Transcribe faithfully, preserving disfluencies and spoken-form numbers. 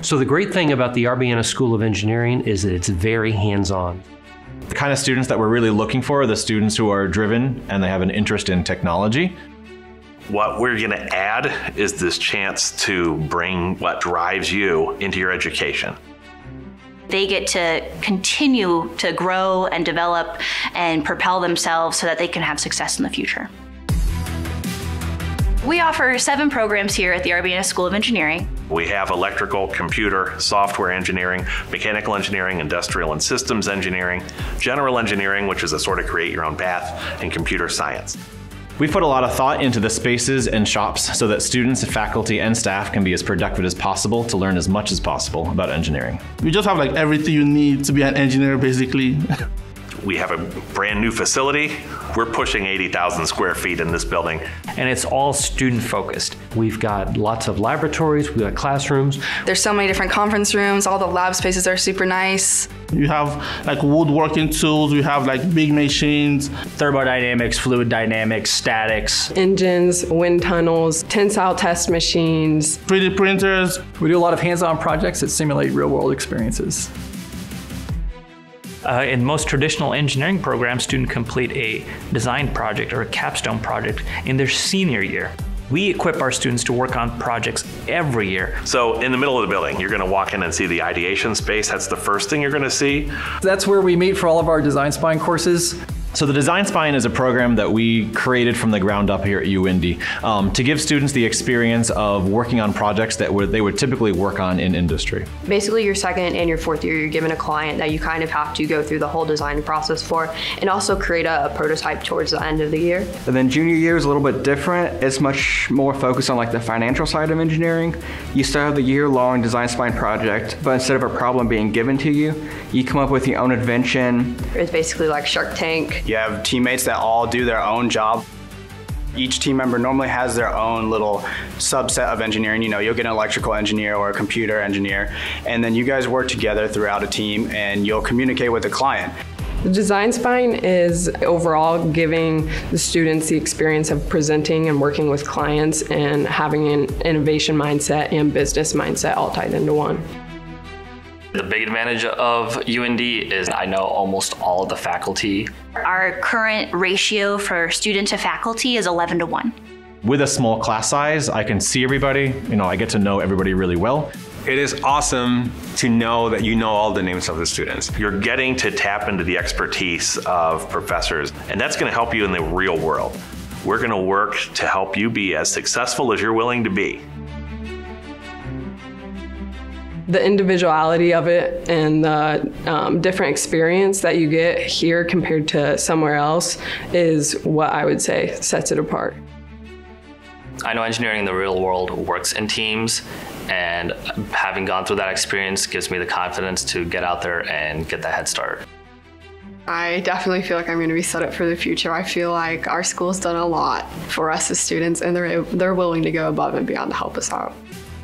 So the great thing about the Arbiana School of Engineering is that it's very hands-on. The kind of students that we're really looking for are the students who are driven and they have an interest in technology. What we're going to add is this chance to bring what drives you into your education. They get to continue to grow and develop and propel themselves so that they can have success in the future. We offer seven programs here at the Arbiana School of Engineering. We have electrical, computer, software engineering, mechanical engineering, industrial and systems engineering, general engineering, which is a sort of create your own path, and computer science. We've put a lot of thought into the spaces and shops so that students, faculty, and staff can be as productive as possible to learn as much as possible about engineering. We just have like everything you need to be an engineer, basically. We have a brand new facility. We're pushing eighty thousand square feet in this building. And it's all student focused. We've got lots of laboratories, we've got classrooms. There's so many different conference rooms, all the lab spaces are super nice. You have like woodworking tools, we have like big machines. Thermodynamics, fluid dynamics, statics. Engines, wind tunnels, tensile test machines. three D printers. We do a lot of hands-on projects that simulate real-world experiences. Uh, in most traditional engineering programs, students complete a design project or a capstone project in their senior year. We equip our students to work on projects every year. So in the middle of the building, you're going to walk in and see the ideation space. That's the first thing you're going to see. That's where we meet for all of our Design Spine courses. So the Design Spine is a program that we created from the ground up here at U Indy um, to give students the experience of working on projects that would, they would typically work on in industry. Basically your second and your fourth year, you're given a client that you kind of have to go through the whole design process for and also create a, a prototype towards the end of the year. And then junior year is a little bit different. It's much more focused on like the financial side of engineering. You still have the year-long Design Spine project, but instead of a problem being given to you, you come up with your own invention. It's basically like Shark Tank. You have teammates that all do their own job. Each team member normally has their own little subset of engineering. You know, you'll get an electrical engineer or a computer engineer, and then you guys work together throughout a team and you'll communicate with the client. The Design Spine is overall giving the students the experience of presenting and working with clients and having an innovation mindset and business mindset all tied into one. The big advantage of U N D is I know almost all of the faculty. Our current ratio for student to faculty is eleven to one. With a small class size, I can see everybody, you know, I get to know everybody really well. It is awesome to know that you know all the names of the students. You're getting to tap into the expertise of professors, and that's going to help you in the real world. We're going to work to help you be as successful as you're willing to be. The individuality of it and the um, different experience that you get here compared to somewhere else is what I would say sets it apart. I know engineering in the real world works in teams, and having gone through that experience gives me the confidence to get out there and get that head start. I definitely feel like I'm going to be set up for the future. I feel like our school's done a lot for us as students, and they're, they're willing to go above and beyond to help us out.